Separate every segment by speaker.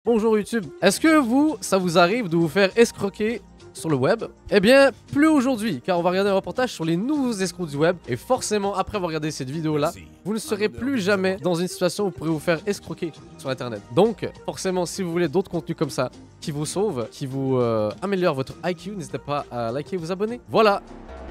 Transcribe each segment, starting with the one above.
Speaker 1: Bonjour YouTube. Est-ce que ça vous arrive de vous faire escroquer sur le web? Eh bien, plus aujourd'hui, car on va regarder un reportage sur les nouveaux escrocs du web. Et forcément, après avoir regardé cette vidéo-là, vous ne serez plus jamais dans une situation où vous pourrez vous faire escroquer sur Internet. Donc, forcément, si vous voulez d'autres contenus comme ça, qui vous sauvent, qui vous améliorent votre IQ, n'hésitez pas à liker et vous abonner. Voilà.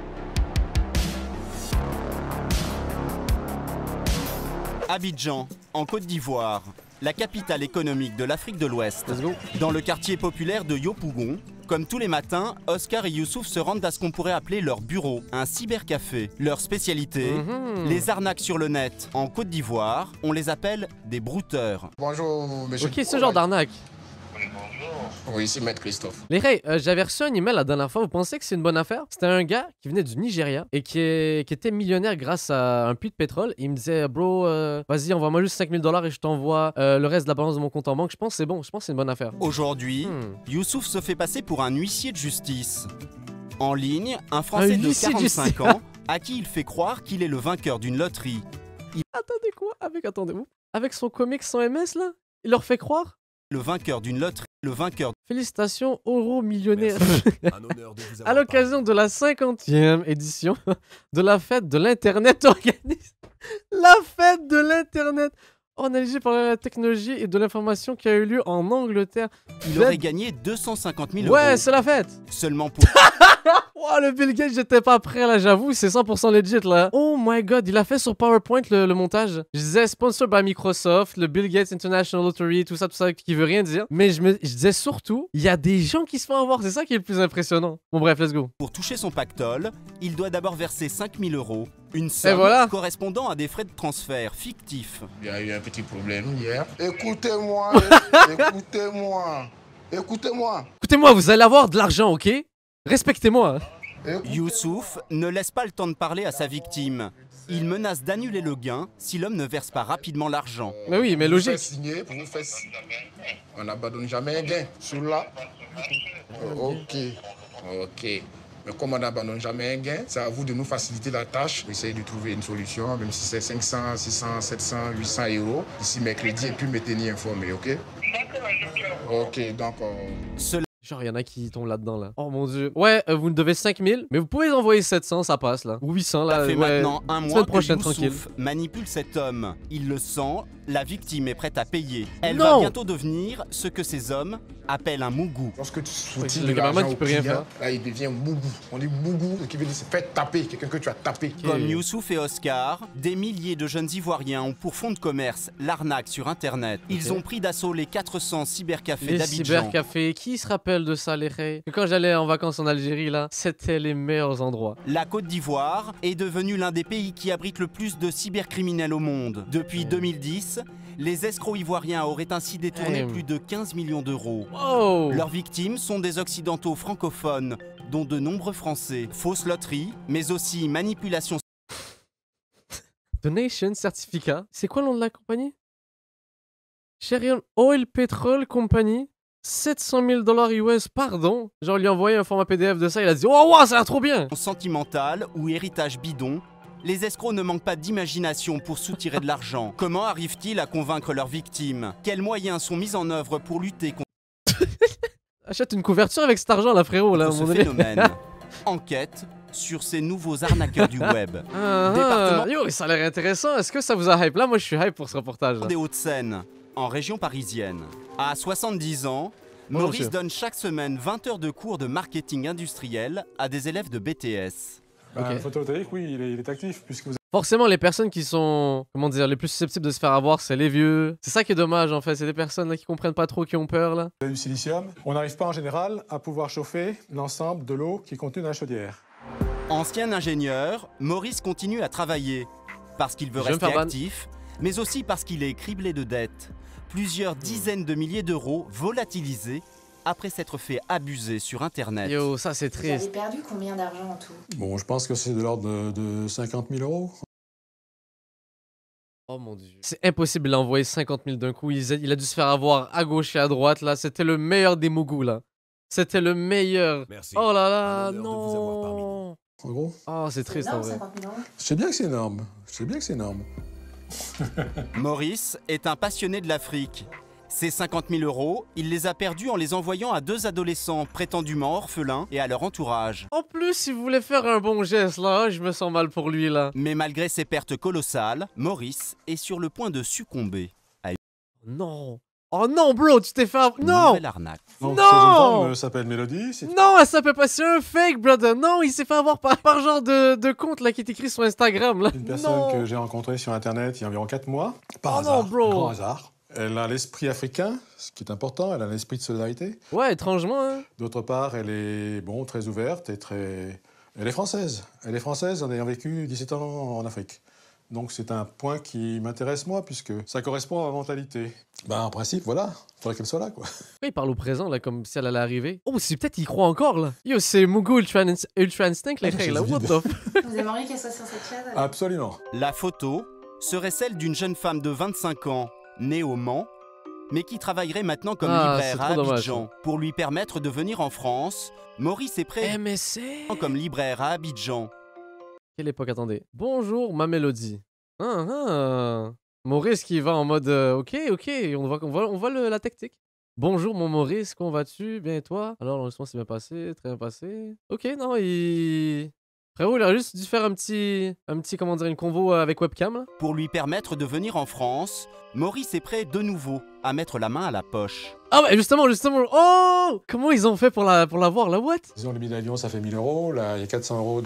Speaker 2: Abidjan, en Côte d'Ivoire, la capitale économique de l'Afrique de l'Ouest. Dans le quartier populaire de Yopougon, comme tous les matins, Oscar et Youssouf se rendent à ce qu'on pourrait appeler leur bureau, un cybercafé. Leur spécialité, les arnaques sur le net. En Côte d'Ivoire, on les appelle des brouteurs.
Speaker 3: Bonjour, monsieur.
Speaker 1: Ok, ce genre d'arnaque.
Speaker 3: Oui, ici Maître Christophe.
Speaker 1: Les gars, j'avais reçu un email la dernière fois, vous pensez que c'est une bonne affaire? C'était un gars qui venait du Nigeria et qui était millionnaire grâce à un puits de pétrole. Il me disait, bro, vas-y, envoie-moi juste 5000 $ et je t'envoie le reste de la balance de mon compte en banque. Je pense que c'est bon, je pense que c'est une bonne affaire.
Speaker 2: Aujourd'hui, Youssouf se fait passer pour un huissier de justice. En ligne, un Français de 45 ans à qui il fait croire qu'il est le vainqueur d'une loterie.
Speaker 1: Attendez quoi? Attendez-vous. Avec son comics sans MS là? Il leur fait croire?
Speaker 2: Le vainqueur d'une loterie, le vainqueur.
Speaker 1: Félicitations, euro millionnaire. À l'occasion de la 50e édition de la fête de l'Internet organisée. La fête de l'Internet organisée par la technologie et de l'information qui a eu lieu en Angleterre.
Speaker 2: Il aurait gagné 250 000 €.
Speaker 1: Ouais, c'est la fête.
Speaker 2: Seulement pour...
Speaker 1: Oh, le Bill Gates, j'étais pas prêt là, j'avoue, c'est 100% legit là. Oh my god, il a fait sur PowerPoint le montage. Je disais sponsor by Microsoft, le Bill Gates International Lottery, tout ça, qui veut rien dire. Mais je disais surtout, il y a des gens qui se font avoir, c'est ça qui est le plus impressionnant. Bon bref, let's go.
Speaker 2: Pour toucher son pactole, il doit d'abord verser 5 000 €. Une somme correspondant à des frais de transfert fictifs.
Speaker 3: Il y a eu un petit problème hier. Écoutez-moi,
Speaker 1: Écoutez-moi, vous allez avoir de l'argent, ok? Respectez-moi.
Speaker 2: Youssouf ne laisse pas le temps de parler à sa victime. Il menace d'annuler le gain si l'homme ne verse pas rapidement l'argent.
Speaker 1: Mais oui, mais logique.
Speaker 3: On n'abandonne jamais un gain. Celui-là. Ok. Mais comme on n'abandonne jamais un gain, c'est à vous de nous faciliter la tâche. Essayez de trouver une solution, même si c'est 500, 600, 700, 800 €. Ici, mercredi, et puis me tenir informé, ok? Ok, donc...
Speaker 1: Genre, il y en a qui tombent là-dedans, là. Oh mon dieu. Ouais, vous nous devez 5000, mais vous pouvez envoyer 700, ça passe, là. Ou 800, là.
Speaker 2: Ça fait maintenant un mois que
Speaker 1: prochaine,
Speaker 2: Youssouf manipule cet homme. Il le sent, la victime est prête à payer. Elle va bientôt devenir ce que ces hommes appellent un mougou.
Speaker 3: Lorsque tu soutiens le gamin qui peut rien faire, là, il devient mougou. On dit mougou, ce qui veut dire c'est fait taper, quelqu'un que tu as tapé.
Speaker 2: Comme Youssouf et Oscar, des milliers de jeunes Ivoiriens ont pour fond de commerce l'arnaque sur Internet. Ils ont pris d'assaut les 400 cybercafés d'Abidjan.
Speaker 1: Les cybercafés, qui se rappelle de ça, les ré? Quand j'allais en vacances en Algérie, là, c'était les meilleurs endroits.
Speaker 2: La Côte d'Ivoire est devenue l'un des pays qui abrite le plus de cybercriminels au monde. Depuis 2010, les escrocs ivoiriens auraient ainsi détourné plus de 15 millions €.
Speaker 1: Oh.
Speaker 2: Leurs victimes sont des occidentaux francophones, dont de nombreux français. Fausses loteries, mais aussi manipulation.
Speaker 1: Donation certificat. C'est quoi le nom de la compagnie? Cherion Oil Petrol Company. 700 000 $ US, pardon. Genre, lui a envoyé un format PDF de ça, il a dit oh, wow, ça a l'air trop bien.
Speaker 2: Sentimental ou héritage bidon, les escrocs ne manquent pas d'imagination pour soutirer de l'argent. Comment arrivent-ils à convaincre leurs victimes? Quels moyens sont mis en œuvre pour lutter contre
Speaker 1: Achète une couverture avec cet argent là, frérot. Là,
Speaker 2: ce phénomène? Enquête sur ces nouveaux arnaqueurs du web.
Speaker 1: Département... Yo, ça a l'air intéressant. Est-ce que ça vous a hype? Là, moi, je suis hype pour ce reportage.
Speaker 2: Des Hauts-de-Seine, en région parisienne. À 70 ans, Maurice donne chaque semaine 20 heures de cours de marketing industriel à des élèves de BTS.
Speaker 4: Le photovoltaïque, oui, il est actif puisque vous...
Speaker 1: Forcément, les personnes qui sont, comment dire, les plus susceptibles de se faire avoir, c'est les vieux. C'est ça qui est dommage, en fait. C'est des personnes là, qui comprennent pas trop, qui ont peur, là.
Speaker 4: Vous avez du silicium. On n'arrive pas, en général, à pouvoir chauffer l'ensemble de l'eau qui est contenue dans la chaudière.
Speaker 2: Ancien ingénieur, Maurice continue à travailler. Parce qu'il veut rester actif, mais aussi parce qu'il est criblé de dettes. Plusieurs dizaines de milliers d'euros volatilisés après s'être fait abuser sur Internet.
Speaker 1: Yo, ça c'est triste.
Speaker 5: Vous avez perdu combien d'argent en tout?
Speaker 4: Bon, je pense que c'est de l'ordre de 50 000 €.
Speaker 1: Oh mon dieu. C'est impossible d'envoyer 50 000 d'un coup. Il a dû se faire avoir à gauche et à droite, là. C'était le meilleur des mougous, là. C'était le meilleur. Merci. Oh là là, non.
Speaker 4: En gros?
Speaker 1: Oh, c'est triste en vrai.
Speaker 4: Je sais bien que c'est énorme.
Speaker 2: Maurice est un passionné de l'Afrique. Ces 50 000 €, il les a perdus en les envoyant à 2 adolescents prétendument orphelins et à leur entourage.
Speaker 1: En plus, il voulait faire un bon geste là, je me sens mal pour lui là.
Speaker 2: Mais malgré ces pertes colossales, Maurice est sur le point de succomber à
Speaker 1: Non. Oh non, bro, tu t'es fait...
Speaker 2: une
Speaker 1: Non.
Speaker 2: nouvelle arnaque.
Speaker 4: Donc,
Speaker 1: Non.
Speaker 4: cette jeune femme s'appelle Mélodie.
Speaker 1: Non, elle s'appelle pas, c'est un fake, brother. Non, il s'est fait avoir par genre de compte là qui est écrit sur Instagram là.
Speaker 4: Une personne que j'ai rencontrée sur Internet il y a environ 4 mois. Par
Speaker 1: Oh
Speaker 4: hasard,
Speaker 1: non, bro.
Speaker 4: grand hasard. Elle a l'esprit africain, ce qui est important. Elle a l'esprit de solidarité.
Speaker 1: Ouais, étrangement, hein.
Speaker 4: D'autre part, elle est très ouverte et très... Elle est française. Elle est française en ayant vécu 17 ans en Afrique. Donc c'est un point qui m'intéresse moi, puisque ça correspond à ma mentalité. Ben en principe, voilà, il faudrait qu'elle soit là, quoi.
Speaker 1: Pourquoi il parle au présent là comme si elle allait arriver? Oh, c'est peut-être qu'il croit encore là. Yo, c'est Mugo Ultra Instinct les règles là, what the f...
Speaker 5: Vous aimeriez qu'elle soit sur cette chaise alors?
Speaker 4: Absolument.
Speaker 2: La photo serait celle d'une jeune femme de 25 ans, née au Mans, mais qui travaillerait maintenant comme libraire
Speaker 1: c'est
Speaker 2: à
Speaker 1: trop dommage,
Speaker 2: Abidjan. Pour lui permettre de venir en France, Maurice est prêt
Speaker 1: MSC.
Speaker 2: comme libraire à Abidjan.
Speaker 1: Quelle époque, attendez. Bonjour, ma mélodie. Maurice qui va en mode ok, on voit la tactique. Bonjour mon Maurice, comment vas-tu? Bien et toi? Alors l'enregistrement s'est bien passé, très bien passé. Ok, non, frérot, il a juste dû faire un petit comment dire, une convo avec webcam là.
Speaker 2: Pour lui permettre de venir en France, Maurice est prêt de nouveau à mettre la main à la poche.
Speaker 1: Ah bah justement, oh! Comment ils ont fait pour la voir, la what?
Speaker 4: Disons, le billet d'avion, ça fait 1 000 €. Là, il y a 400 €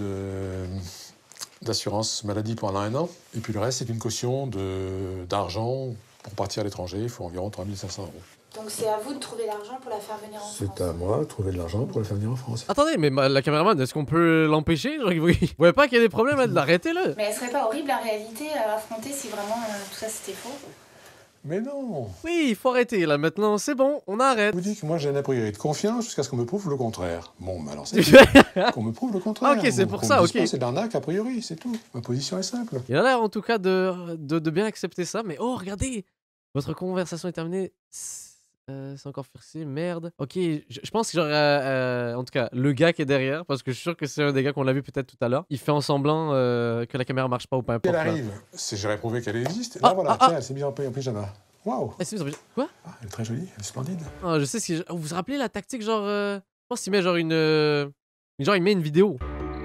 Speaker 4: d'assurance maladie pendant 1 an. Et puis le reste, c'est une caution d'argent pour partir à l'étranger. Il faut environ 3 500 €.
Speaker 5: Donc c'est à vous de trouver l'argent pour la faire venir en France.
Speaker 4: C'est à moi de trouver de l'argent pour la faire venir en France.
Speaker 1: Attendez, mais la caméraman, est-ce qu'on peut l'empêcher? Genre, vous voyez pas qu'il y a des problèmes là, de l'arrêter là?
Speaker 5: Mais elle serait pas horrible la réalité à affronter si vraiment tout ça c'était faux?
Speaker 4: Mais non!
Speaker 1: Oui, il faut arrêter là maintenant, c'est bon, on arrête.
Speaker 4: Je vous dis que moi j'ai un a priori de confiance jusqu'à ce qu'on me prouve le contraire. Bon, bah alors c'est qu'on me prouve le contraire.
Speaker 1: Ok, c'est
Speaker 4: Qu'on
Speaker 1: pour ça,
Speaker 4: me dise
Speaker 1: ok.
Speaker 4: pas, c'est de l'arnaque a priori, c'est tout. Ma position est simple.
Speaker 1: Il a l'air en tout cas de bien accepter ça, mais oh, regardez! Votre conversation est terminée. C'est encore fixé, merde. Ok, je pense que genre, en tout cas, le gars qui est derrière, parce que je suis sûr que c'est un des gars qu'on l'a vu peut-être tout à l'heure, il fait en semblant que la caméra marche pas ou peu importe.
Speaker 4: Elle
Speaker 1: là.
Speaker 4: arrive, j'aurais prouvé qu'elle existe. Là voilà, tiens, elle s'est mise en pyjama. Waouh!
Speaker 1: Ah, c'est bizarre. Quoi?
Speaker 4: Ah, elle est très jolie, elle est splendide.
Speaker 1: Ah, je sais ce que. Vous vous rappelez la tactique, genre. Je pense qu'il met genre genre, il met une vidéo.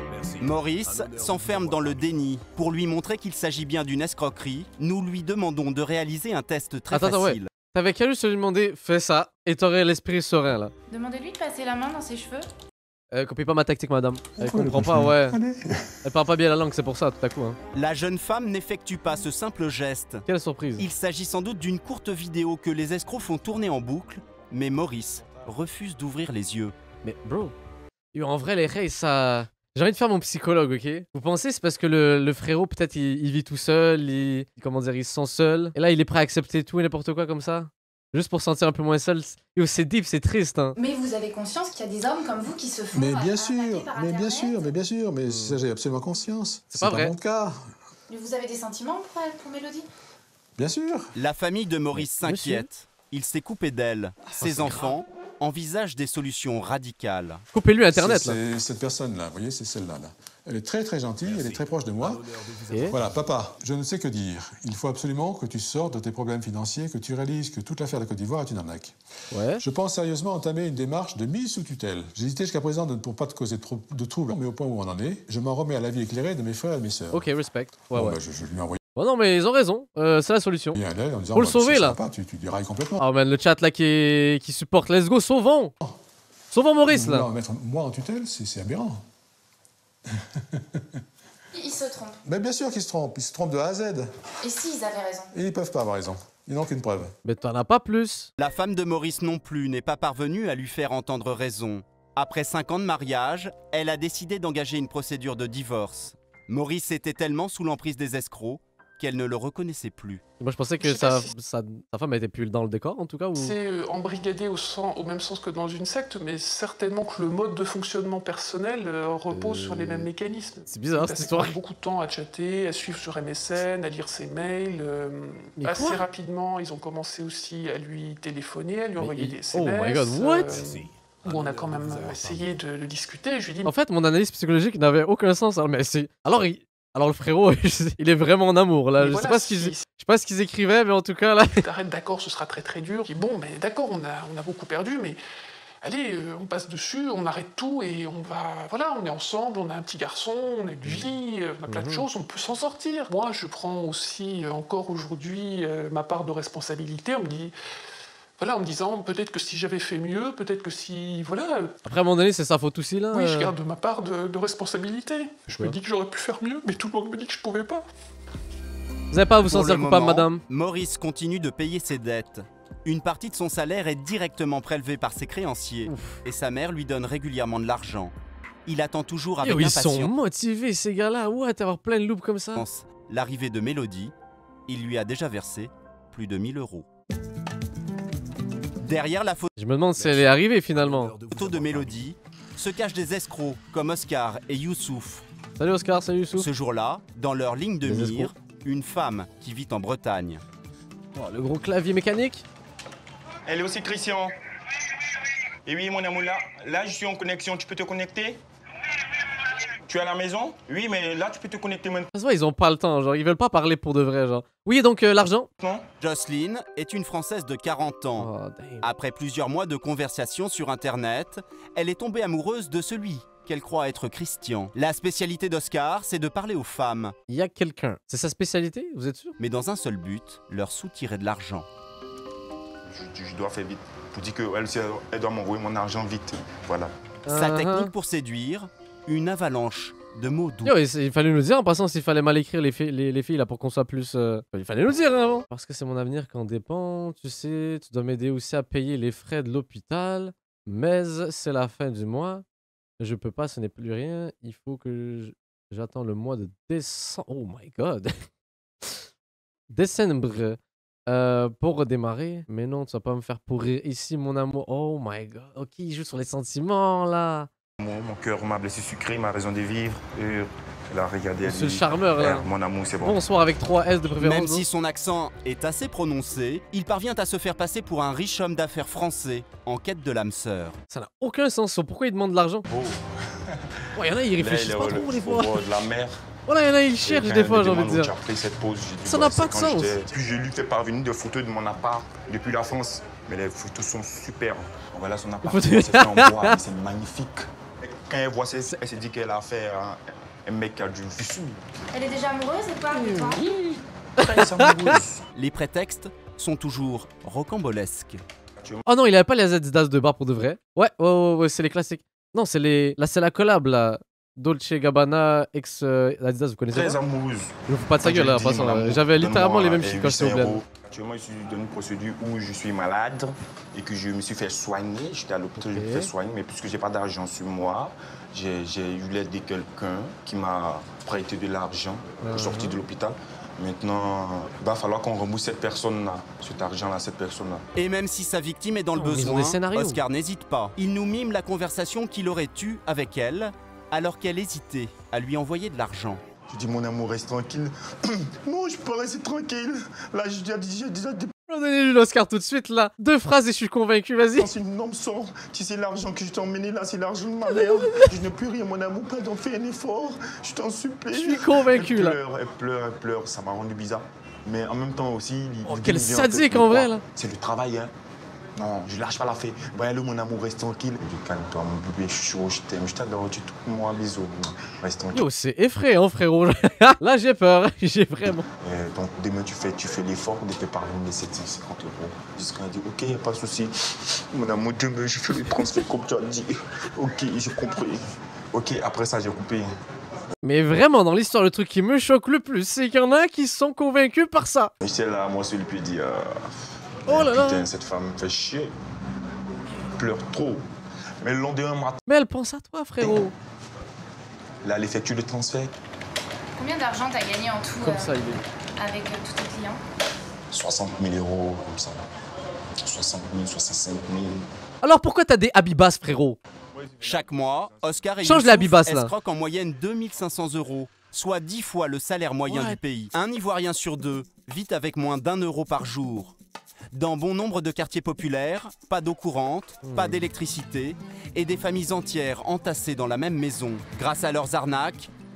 Speaker 2: Maurice s'enferme dans le déni. Pour lui montrer qu'il s'agit bien d'une escroquerie, nous lui demandons de réaliser un test très
Speaker 1: Attends, ouais.
Speaker 2: facile.
Speaker 1: T'avais qu'à juste lui demander, fais ça, et t'aurais l'esprit serein là.
Speaker 5: Demandez-lui de passer la main dans ses cheveux.
Speaker 1: Copiez pas ma tactique, madame. Elle
Speaker 4: Pourquoi
Speaker 1: comprend
Speaker 4: le
Speaker 1: pas, ouais.
Speaker 4: Allez.
Speaker 1: Elle parle pas bien la langue, c'est pour ça, tout à coup. Hein.
Speaker 2: La jeune femme n'effectue pas ce simple geste.
Speaker 1: Quelle surprise.
Speaker 2: Il s'agit sans doute d'une courte vidéo que les escrocs font tourner en boucle, mais Maurice refuse d'ouvrir les yeux.
Speaker 1: Mais bro, yo, en vrai, les rays, ça. J'ai envie de faire mon psychologue, ok? Vous pensez c'est parce que le frérot, peut-être, il vit tout seul, comment dire, il se sent seul. Et là, il est prêt à accepter tout et n'importe quoi comme ça? Juste pour se sentir un peu moins seul. Yo, c'est deep, c'est triste, hein.
Speaker 5: Mais vous avez conscience qu'il y a des hommes comme vous qui se font
Speaker 4: Mais bien
Speaker 5: arnaquer
Speaker 4: sûr,
Speaker 5: par
Speaker 4: mais bien
Speaker 5: Internet?
Speaker 4: sûr, mais bien sûr, mais ça j'ai absolument conscience.
Speaker 1: C'est pas vrai.
Speaker 4: mon cas.
Speaker 5: Mais vous avez des sentiments pour Mélodie?
Speaker 4: Bien sûr.
Speaker 2: La famille de Maurice s'inquiète. Il s'est coupé d'elle. Ses enfants envisagent des solutions radicales.
Speaker 1: Coupez-lui Internet, là.
Speaker 4: C'est cette personne-là, vous voyez, c'est celle-là. Là. Elle est très très gentille, elle est très proche de moi.
Speaker 1: Et
Speaker 4: Voilà, papa, je ne sais que dire. Il faut absolument que tu sortes de tes problèmes financiers, que tu réalises que toute l'affaire de Côte d'Ivoire est une arnaque.
Speaker 1: Ouais.
Speaker 4: Je pense sérieusement entamer une démarche de mise sous tutelle. J'hésitais jusqu'à présent pour pas te causer trop de troubles, mais au point où on en est, je m'en remets à l'avis éclairé de mes frères et de mes sœurs.
Speaker 1: Ok, respect. Ouais,
Speaker 4: Bon,
Speaker 1: ouais.
Speaker 4: bah, je lui ai envoyé
Speaker 1: Bon, non, mais ils ont raison. C'est la solution.
Speaker 4: un mail en disant
Speaker 1: Faut le
Speaker 4: bah,
Speaker 1: sauver,
Speaker 4: ça
Speaker 1: là.
Speaker 4: va pas, tu dérailles complètement.
Speaker 1: Oh man, le chat là qui supporte. Let's go, sauvons! Sauvons Maurice, là.
Speaker 4: Vouloir mettre moi en tutelle, c'est aberrant.
Speaker 5: Il se trompe.
Speaker 4: Mais bien sûr qu'ils se trompent. Ils se trompent de A à Z.
Speaker 5: Et s'ils avaient raison?
Speaker 4: Et ils peuvent pas avoir raison. Ils n'ont qu'une preuve.
Speaker 1: Mais t'en as pas plus.
Speaker 2: La femme de Maurice non plus n'est pas parvenue à lui faire entendre raison. Après 5 ans de mariage, elle a décidé d'engager une procédure de divorce. Maurice était tellement sous l'emprise des escrocs qu'elle ne le reconnaissait plus.
Speaker 1: Moi, je pensais que
Speaker 6: Je sais pas
Speaker 1: sa femme était plus dans le décor, en tout cas. Ou...
Speaker 6: C'est embrigadé au même sens que dans une secte, mais certainement que le mode de fonctionnement personnel repose sur les mêmes mécanismes.
Speaker 1: C'est bizarre,
Speaker 6: Il
Speaker 1: cette
Speaker 6: passe
Speaker 1: histoire.
Speaker 6: beaucoup de temps à chatter, à suivre sur MSN, à lire ses mails.
Speaker 1: Mais
Speaker 6: Assez
Speaker 1: quoi
Speaker 6: rapidement, ils ont commencé aussi à lui téléphoner, à lui
Speaker 1: Mais
Speaker 6: envoyer des
Speaker 1: oh
Speaker 6: SMS.
Speaker 1: my god, what?
Speaker 6: Où on a quand même essayé de discuter. Je lui ai dit,
Speaker 1: En fait, mon analyse psychologique n'avait aucun sens. Alors, mais c'est... Alors, Alors le frérot, il est vraiment en amour là.
Speaker 6: Et
Speaker 1: Je
Speaker 6: voilà,
Speaker 1: sais pas ce qu'ils écrivaient, mais en tout cas là.
Speaker 6: T'arrêtes, d'accord, ce sera très très dur. Je dis, bon, mais d'accord, on a beaucoup perdu, mais allez, on passe dessus, on arrête tout et on va... Voilà, on est ensemble, on a un petit garçon, on a une vie, on a plein de choses, on peut s'en sortir. Moi, je prends aussi, encore aujourd'hui, ma part de responsabilité. On me dit... Voilà, en me disant, peut-être que si j'avais fait mieux, peut-être que si... Voilà.
Speaker 1: Après, à un moment donné, c'est sa faute aussi, là.
Speaker 6: Oui, je garde ma part de responsabilité. Je me dis que j'aurais pu faire mieux, mais tout le monde me dit que je pouvais pas.
Speaker 1: Vous n'avez pas à vous
Speaker 2: Pour
Speaker 1: sentir
Speaker 2: le
Speaker 1: coupable,
Speaker 2: moment,
Speaker 1: madame.
Speaker 2: Maurice continue de payer ses dettes. Une partie de son salaire est directement prélevée par ses créanciers. Et sa mère lui donne régulièrement de l'argent. Il attend toujours avec
Speaker 1: Yo, ils sont
Speaker 2: impatience
Speaker 1: motivés, ces gars-là. Ouais, avoir plein de loups comme ça.
Speaker 2: l'arrivée de Mélodie. Il lui a déjà versé plus de 1000 €. Derrière la
Speaker 1: Je me demande si elle est arrivée finalement.
Speaker 2: photo de Mélodie se cachent des escrocs comme Oscar et Youssouf.
Speaker 1: Salut Oscar, salut Youssouf.
Speaker 2: Ce jour-là, dans leur ligne de
Speaker 1: Des
Speaker 2: mire, une femme qui vit en Bretagne.
Speaker 1: Oh, le gros clavier mécanique.
Speaker 7: Elle est aussi Christian. Et oui, mon amour, là, je suis en connexion. Tu peux te connecter? Tu es à la maison? Oui, mais là, tu peux te connecter maintenant.
Speaker 1: Ça se voit, ils ont pas le temps, genre, ils veulent pas parler pour de vrai, genre. Oui, donc l'argent.
Speaker 2: Jocelyne est une Française de 40 ans.
Speaker 1: Oh, damn.
Speaker 2: Après plusieurs mois de conversation sur Internet, elle est tombée amoureuse de celui qu'elle croit être Christian. La spécialité d'Oscar, c'est de parler aux femmes.
Speaker 1: Il y a quelqu'un. C'est sa spécialité, vous êtes sûr?
Speaker 2: Mais dans un seul but, leur soutirer de l'argent.
Speaker 7: Je dois faire vite. Pour dire qu'elle aussi, elle doit m'envoyer mon argent vite. Voilà.
Speaker 2: Sa technique pour séduire, une avalanche de mots doux.
Speaker 1: Yo, il fallait nous dire en passant s'il fallait mal écrire les filles là pour qu'on soit plus... Il fallait nous dire hein, avant. Parce que c'est mon avenir qui en dépend, tu sais. Tu dois m'aider aussi à payer les frais de l'hôpital. Mais c'est la fin du mois. Je peux pas, ce n'est plus rien. Il faut que j'attends le mois de décembre. Oh my god. Décembre. Pour redémarrer. Mais non, tu vas pas me faire pourrir ici, mon amour. Oh my god. Ok, il joue sur les sentiments là.
Speaker 7: Mon cœur m'a blessé sucré, ma raison de vivre. Elle a regardé.
Speaker 1: C'est le charmeur là.
Speaker 7: Mon amour, c'est bon.
Speaker 1: Bonsoir avec 3 S de préférence.
Speaker 2: Même si son accent est assez prononcé, il parvient à se faire passer pour un riche homme d'affaires français en quête de l'âme sœur.
Speaker 1: Ça n'a aucun sens. Pourquoi il demande de l'argent? Ouais, il y en a, ils réfléchissent pas trop des fois.
Speaker 7: De la mer.
Speaker 1: Voilà, il y en a, ils cherchent des fois, j'ai envie de dire.
Speaker 7: Après cette pause, j'ai dit,
Speaker 1: Ça n'a pas de sens.
Speaker 7: Puis je lui fais parvenir des photos de mon appart depuis la France. Mais les photos sont super. Voilà son appart. C'est fait en bois, c'est magnifique. Quand elle voit ça, elle se dit qu'elle a fait un mec qui a du visu.
Speaker 5: Elle est déjà amoureuse ou pas de toi?
Speaker 2: Les prétextes sont toujours rocambolesques.
Speaker 1: Oh non, il avait pas les Adidas de bar pour de vrai. Ouais, c'est les classiques. Non, c'est les... Là, c'est la collab, là. Dolce Gabbana, ex Adidas, vous connaissez
Speaker 7: Très
Speaker 1: pas?
Speaker 7: amoureuse.
Speaker 1: Je me fous pas de sa gueule, là, en passant. J'avais littéralement les mêmes chiffres quand j'étais au bled.
Speaker 7: Actuellement, je suis dans une procédure où je suis malade et que je me suis fait soigner. J'étais à l'hôpital, je me suis fait soigner, mais puisque j'ai pas d'argent sur moi, j'ai eu l'aide de quelqu'un qui m'a prêté de l'argent pour sortir de l'hôpital. Maintenant, il va falloir qu'on rembourse cette personne-là, cet argent-là, cette personne-là.
Speaker 2: Et même si sa victime est dans le besoin, Oscar n'hésite pas. Il nous mime la conversation qu'il aurait eue avec elle, alors qu'elle hésitait à lui envoyer de l'argent.
Speaker 7: Je dis, mon amour, reste tranquille. Non, je peux pas rester tranquille. Là, j'ai déjà
Speaker 1: Donnez-lui l'Oscar tout de suite, là. 2 phrases et je suis convaincu, vas-y.
Speaker 7: c'est une énorme somme. Tu sais, l'argent que je t'ai emmené là, c'est l'argent de ma mère. Je n'ai plus rien, mon amour. Pardon, fais un effort. Je t'en supplie.
Speaker 1: Je suis convaincu, là.
Speaker 7: Elle pleure. Ça m'a rendu bizarre. Mais en même temps aussi...
Speaker 1: quel sadique, en vrai, là.
Speaker 7: C'est le travail, hein. Non, je lâche pas la fée. Voyez-le, mon amour, reste tranquille. Calme-toi, mon bébé, je suis chaud, je t'aime, je t'adore, tu touches moi, bisous. Reste tranquille.
Speaker 1: Yo, c'est effrayant, frérot. Là, j'ai peur, j'ai vraiment.
Speaker 7: Donc, demain, tu fais l'effort de te parvenir les 750 €. Jusqu'à dit, ok, y a pas de souci. Mon amour, demain, je fais le transfert comme tu as dit. Ok, j'ai compris. Ok, après ça, j'ai coupé.
Speaker 1: Mais vraiment, dans l'histoire, le truc qui me choque le plus, c'est qu'il y en a qui sont convaincus par ça.
Speaker 7: Michel, là, moi, celui qui dit...
Speaker 1: Oh là là.
Speaker 7: Putain, cette femme me fait chier. Elle pleure trop. Mais le lendemain matin...
Speaker 1: Mais elle pense à toi, frérot.
Speaker 7: Là, elle effectue le transfert.
Speaker 5: Combien d'argent t'as gagné en tout
Speaker 1: Comme ça, il est.
Speaker 5: avec tous tes clients?
Speaker 7: 60 000 €, comme ça. 60 000, 65 000.
Speaker 1: Alors pourquoi t'as des Habibas, frérot?
Speaker 2: Chaque mois, Oscar et
Speaker 1: Change
Speaker 2: Youssouf
Speaker 1: la bibasse, là.
Speaker 2: escroquent en moyenne 2500 €, soit 10 fois le salaire moyen du pays. Un Ivoirien sur 2 vit avec moins d'1 € par jour. Dans bon nombre de quartiers populaires, pas d'eau courante, pas d'électricité et des familles entières entassées dans la même maison. Grâce à leurs arnaques,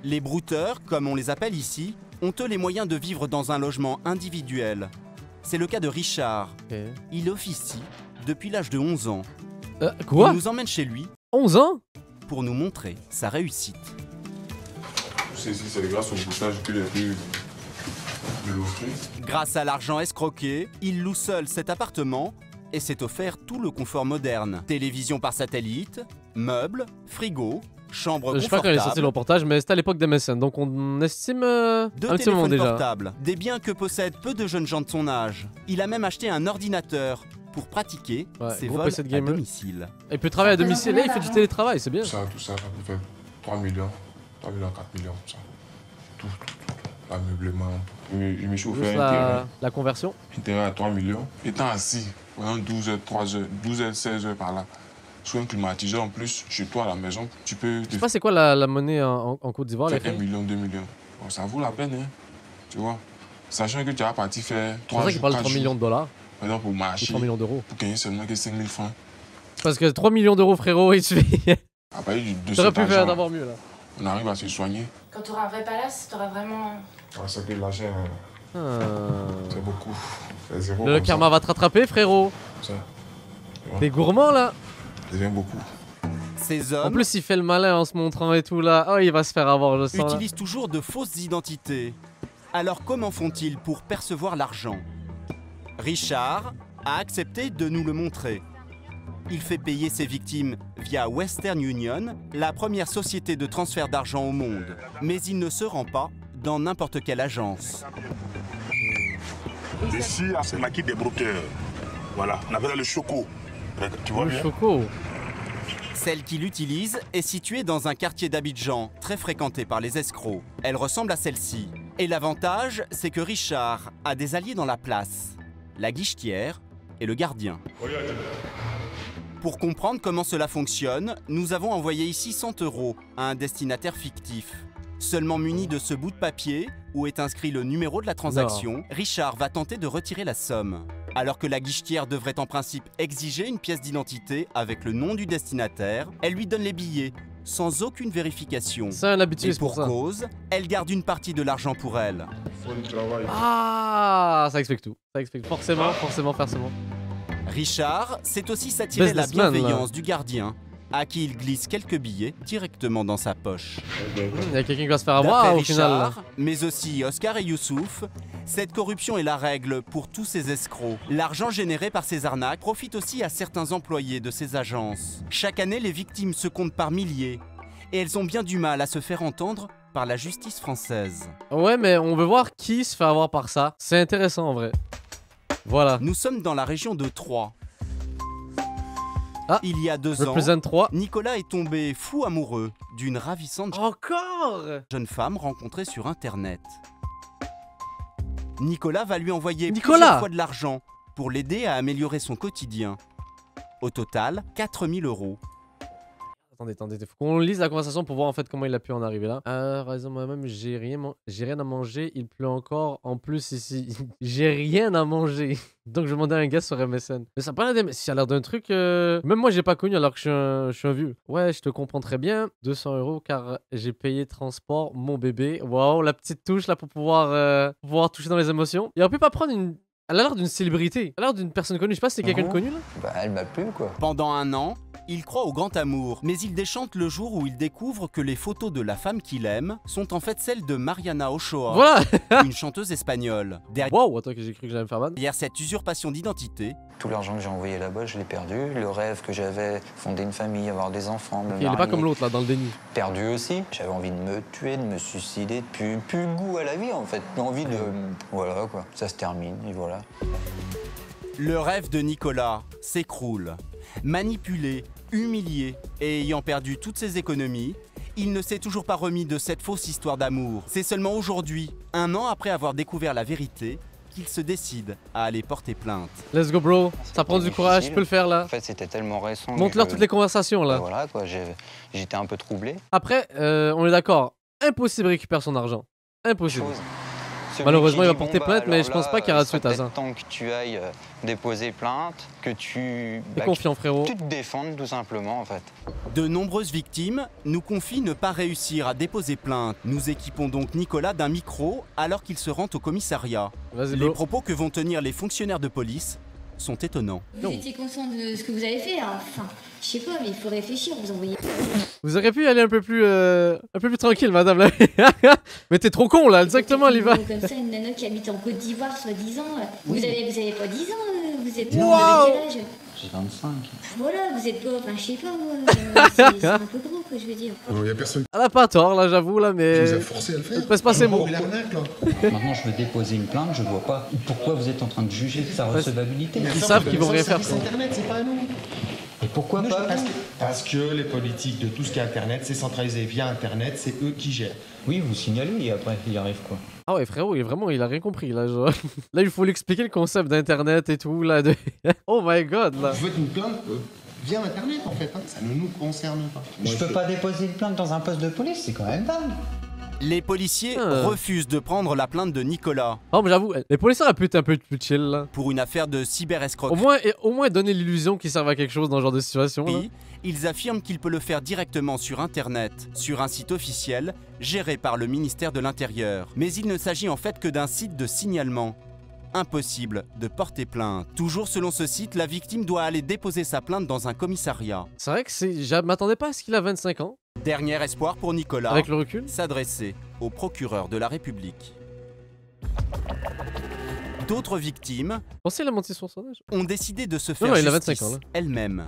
Speaker 2: Les brouteurs, comme on les appelle ici, ont eux les moyens de vivre dans un logement individuel. C'est le cas de Richard.
Speaker 1: Okay.
Speaker 2: Il officie depuis l'âge de 11 ans.
Speaker 1: Quoi?
Speaker 2: Il nous emmène chez lui.
Speaker 1: 11 ans?
Speaker 2: Pour nous montrer sa réussite.
Speaker 3: C'est grâce au broutage que j'ai pu me l'offrir.
Speaker 2: Grâce à l'argent escroqué, il loue seul cet appartement et s'est offert tout le confort moderne. Télévision par satellite, meubles, frigo, chambre
Speaker 1: Je sais pas quand il est sorti le reportage, mais c'était à l'époque des MSN, donc on estime un petit moment déjà.
Speaker 2: Portables, des biens que possèdent peu de jeunes gens de son âge. Il a même acheté un ordinateur pour pratiquer ses vols à domicile.
Speaker 1: Il peut travailler à domicile, là il fait du télétravail, c'est bien.
Speaker 3: Tout ça peut faire 3 millions, 4 millions, ça. Tout. L'ameublement. Je me suis offert un terrain.
Speaker 1: La conversion.
Speaker 3: Un terrain à 3 millions. Étant assis pendant 12 heures, 3 heures, 12 heures, 16 heures par là, sur un climatiseur en plus, chez toi à la maison, tu peux...
Speaker 1: Je sais pas c'est quoi la monnaie en Côte d'Ivoire.
Speaker 3: C'est 1 million, 2 millions. Bon, ça vaut la peine, hein, tu vois. Sachant que tu vas partir faire 3 jours, 4 jours. C'est pour ça qu'il parle de 3 millions de dollars. Par exemple, pour marcher.
Speaker 1: 3 millions d'euros.
Speaker 3: Pour gagner seulement que 5 000 francs.
Speaker 1: Parce que 3 millions d'euros, frérot, et tu fais...
Speaker 3: T'aurais
Speaker 1: pu faire d'avoir mieux, là.
Speaker 3: On arrive à se soigner.
Speaker 5: Quand tu auras un vrai palace, tu auras vraiment...
Speaker 3: C'est que l'argent, c'est beaucoup. Zéro
Speaker 1: le karma va te rattraper, frérot.
Speaker 3: Ça.
Speaker 1: T'es gourmand, là.
Speaker 3: J'aime beaucoup.
Speaker 2: Ces hommes...
Speaker 1: En plus, il fait le malin en se montrant et tout, là. Oh, il va se faire avoir, je sens.
Speaker 2: Utilisent toujours de fausses identités. Alors comment font-ils pour percevoir l'argent? Richard a accepté de nous le montrer. Il fait payer ses victimes via Western Union, la première société de transfert d'argent au monde. Mais il ne se rend pas dans n'importe quelle agence.
Speaker 8: Ici, c'est maquis des brouteurs. Voilà, on appelle le choco. Tu vois
Speaker 1: le
Speaker 8: bien?
Speaker 1: Choco.
Speaker 2: Celle qu'il utilise est située dans un quartier d'Abidjan, très fréquenté par les escrocs. Elle ressemble à celle-ci. Et l'avantage, c'est que Richard a des alliés dans la place. La guichetière et le gardien. Pour comprendre comment cela fonctionne, nous avons envoyé ici 100 € à un destinataire fictif. Seulement muni de ce bout de papier, où est inscrit le numéro de la transaction, Richard va tenter de retirer la somme. Alors que la guichetière devrait en principe exiger une pièce d'identité avec le nom du destinataire, elle lui donne les billets, sans aucune vérification.
Speaker 1: C'est un habitué,
Speaker 2: et pour cause, elle garde une partie de l'argent pour elle.
Speaker 1: Ah, ça explique tout. Ça explique forcément.
Speaker 2: Richard sait aussi s'attirer la bienveillance du gardien, à qui il glisse quelques billets directement dans sa poche.
Speaker 1: Il y a quelqu'un qui va se faire avoir au final.
Speaker 2: Mais aussi Oscar et Youssouf, cette corruption est la règle pour tous ces escrocs. L'argent généré par ces arnaques profite aussi à certains employés de ces agences. Chaque année, les victimes se comptent par milliers, et elles ont bien du mal à se faire entendre par la justice française.
Speaker 1: Ouais, mais on veut voir qui se fait avoir par ça. C'est intéressant en vrai. Voilà.
Speaker 2: Nous sommes dans la région de Troyes. Il y a 2 ans, Nicolas est tombé fou amoureux d'une ravissante jeune femme rencontrée sur Internet. Nicolas va lui envoyer plusieurs fois de l'argent pour l'aider à améliorer son quotidien. Au total, 4 000 €.
Speaker 1: Attendez, faut qu'on lise la conversation pour voir en fait comment il a pu en arriver là. Raison moi-même, j'ai rien à manger, il pleut encore, en plus ici, j'ai rien à manger. Donc je demandais à un gars sur MSN. Mais ça a l'air d'un truc, même moi j'ai pas connu alors que je suis un vieux. Ouais, je te comprends très bien, 200 € car j'ai payé transport, mon bébé. Waouh, la petite touche là pour pouvoir toucher dans les émotions. Il aurait pu pas prendre une... Elle a l'air d'une célébrité, elle a l'air d'une personne connue, je sais pas si c'est quelqu'un de connu là.
Speaker 9: Bah elle m'a plu quoi.
Speaker 2: Pendant 1 an, il croit au grand amour, mais il déchante le jour où il découvre que les photos de la femme qu'il aime sont en fait celles de Mariana Ochoa,
Speaker 1: voilà.
Speaker 2: Une chanteuse espagnole.
Speaker 1: Wow, attends que j'ai cru que j'allais me faire mal.
Speaker 2: Derrière cette usurpation d'identité,
Speaker 9: tout l'argent que j'ai envoyé là-bas, je l'ai perdu. Le rêve que j'avais, fonder une famille, avoir des enfants, me marier.
Speaker 1: Il est pas comme l'autre là, dans le déni.
Speaker 9: Perdu aussi. J'avais envie de me tuer, de me suicider, plus le goût à la vie en fait. Envie de... Voilà quoi, ça se termine et voilà.
Speaker 2: Le rêve de Nicolas s'écroule. Manipulé, humilié et ayant perdu toutes ses économies, il ne s'est toujours pas remis de cette fausse histoire d'amour. C'est seulement aujourd'hui, 1 an après avoir découvert la vérité, qu'il se décide à aller porter plainte.
Speaker 1: Let's go bro, ça prend du courage, je peux le faire là.
Speaker 9: En fait c'était tellement récent.
Speaker 1: Montre-leur toutes les conversations là.
Speaker 9: Voilà quoi, j'étais un peu troublé.
Speaker 1: Après, on est d'accord, impossible de récupérer son argent. Impossible. Malheureusement, il va porter plainte, mais je pense pas qu'il y aura de suite à ça.
Speaker 9: Tant que tu ailles déposer plainte, que tu...
Speaker 1: T'es confiant, frérot.
Speaker 9: Tu te défendes tout simplement, en fait.
Speaker 2: De nombreuses victimes nous confient ne pas réussir à déposer plainte. Nous équipons donc Nicolas d'un micro alors qu'il se rend au commissariat. Les propos que vont tenir les fonctionnaires de police sont étonnants.
Speaker 5: Vous étiez conscient de ce que vous avez fait, hein. Enfin, je sais pas, mais il faut réfléchir, vous envoyez...
Speaker 1: Vous auriez pu y aller un peu plus tranquille, madame, là. Mais t'es trop con, là, exactement, elle y va.
Speaker 5: Comme ça, une nana qui habite en Côte d'Ivoire, soi-disant, vous avez pas 10 ans, vous êtes...
Speaker 1: Wow.
Speaker 5: Vous avez quel âge?
Speaker 9: J'ai 25.
Speaker 5: Voilà, vous êtes quoi? Enfin, je sais pas, moi, c'est un peu gros, quoi, je veux dire.
Speaker 3: Il y a personne
Speaker 1: Elle a pas tort, là, j'avoue, là, mais...
Speaker 3: qui vous a forcé à le faire.
Speaker 1: Elle pèse pas ses mots.
Speaker 9: Maintenant, je veux déposer une plainte, je vois pas pourquoi vous êtes en train de juger sa recevabilité.
Speaker 1: Ils savent qu'ils vont rien faire.
Speaker 10: Internet, c'est pas à nous.
Speaker 9: Et pourquoi pas
Speaker 10: Parce que les politiques de tout ce qui est Internet, c'est centralisé via Internet, c'est eux qui gèrent.
Speaker 9: Oui, vous signalez et après, il arrive quoi.
Speaker 1: Ah ouais, frérot, il a rien compris, là, genre. Là, il faut lui expliquer le concept d'Internet et tout, là, de... Oh my God, là.
Speaker 10: Vous faites une plainte via Internet, en fait, hein. Ça ne nous concerne pas.
Speaker 9: Je peux pas déposer une plainte dans un poste de police, c'est quand même dingue.
Speaker 2: Les policiers refusent de prendre la plainte de Nicolas.
Speaker 1: Oh, mais j'avoue, les policiers auraient pu être un peu plus chill, là.
Speaker 2: Pour une affaire de cyberescroquerie.
Speaker 1: Au moins donner l'illusion qu'ils servent à quelque chose dans ce genre de situation, là.
Speaker 2: Ils affirment qu'il peut le faire directement sur Internet, sur un site officiel, géré par le ministère de l'Intérieur. Mais il ne s'agit en fait que d'un site de signalement. Impossible de porter plainte. Toujours selon ce site, la victime doit aller déposer sa plainte dans un commissariat.
Speaker 1: C'est vrai que je m'attendais pas à ce qu'il a 25 ans.
Speaker 2: Dernier espoir pour Nicolas,
Speaker 1: avec le recul,
Speaker 2: s'adresser au procureur de la République. D'autres victimes
Speaker 1: pensez la mentir sur son âge,
Speaker 2: ont décidé de se faire justice elles-mêmes.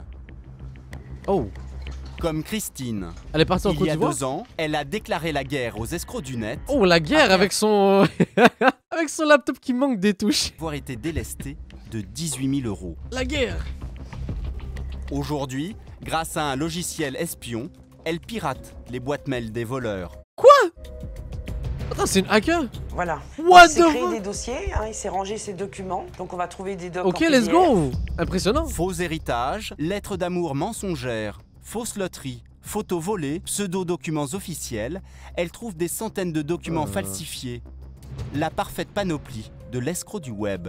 Speaker 1: Oh.
Speaker 2: Comme Christine.
Speaker 1: Elle est partie en Côte d'Ivoire.
Speaker 2: Il y a 2 ans, elle a déclaré la guerre aux escrocs du net.
Speaker 1: Oh, la guerre avec son... avec son laptop qui manque des touches.
Speaker 2: Avoir été délestée de 18 000 €.
Speaker 1: La guerre.
Speaker 2: Aujourd'hui, grâce à un logiciel espion, elle pirate les boîtes mail des voleurs.
Speaker 1: Quoi? Attends, c'est une hacker?
Speaker 11: Voilà.
Speaker 1: What
Speaker 11: il s'est créé des dossiers, hein, il s'est rangé ses documents, donc on va trouver des docs.
Speaker 1: Ok, let's go. Impressionnant.
Speaker 2: Faux héritage, lettres d'amour mensongères, fausses loteries, photos volées, pseudo-documents officiels, elle trouve des centaines de documents falsifiés. La parfaite panoplie de l'escroc du web.